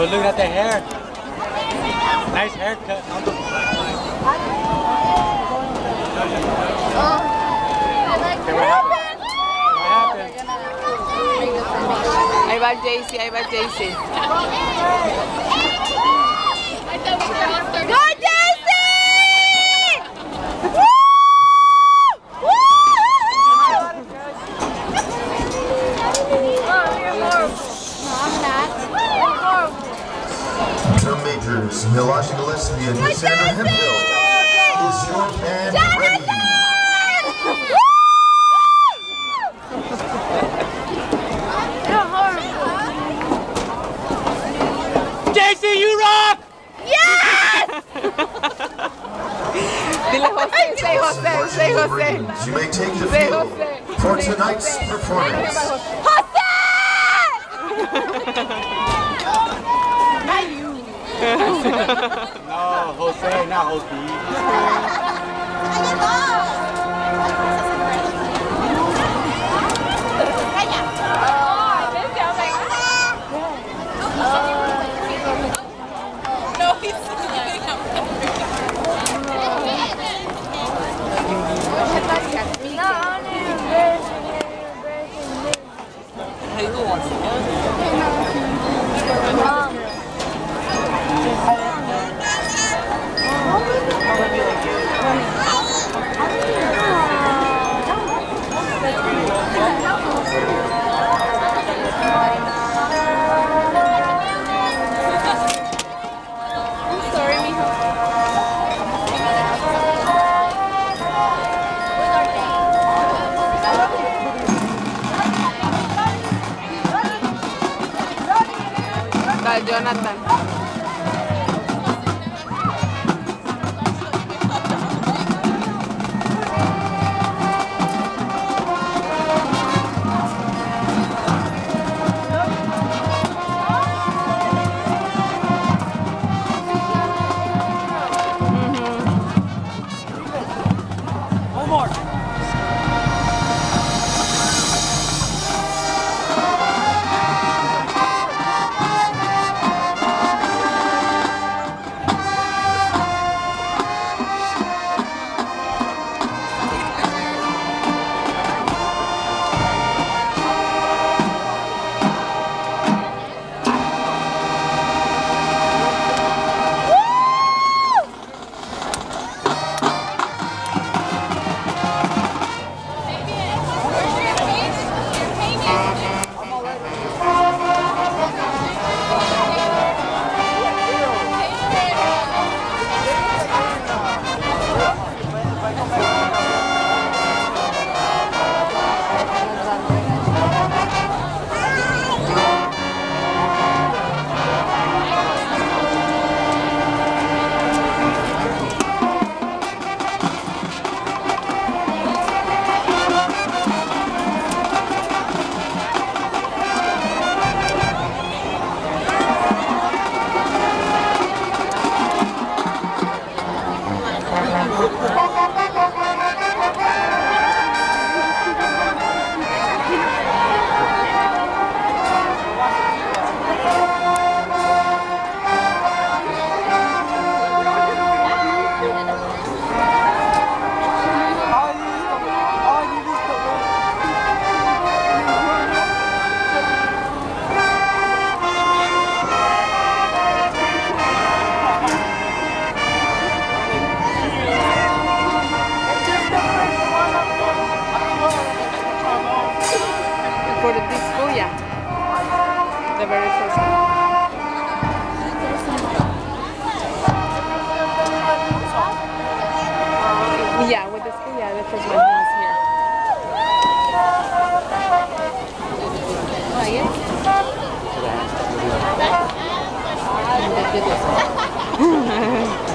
But look at the hair. Nice haircut. Ahí va Jaycee, ahí va Jaycee. ¡Go Jaycee! Drum majors, Milosh Gillespie and Cassandra Hemphill. Is your band ready? Jaycee, you rock! Yes! Dile José, say José, say José. You may take the field for tonight's performance. José! No, Jose, not Jose. Jonathan. One more. For the disco, yeah. The very first one. Yeah, with the school, yeah, the first one was here. Oh, yeah?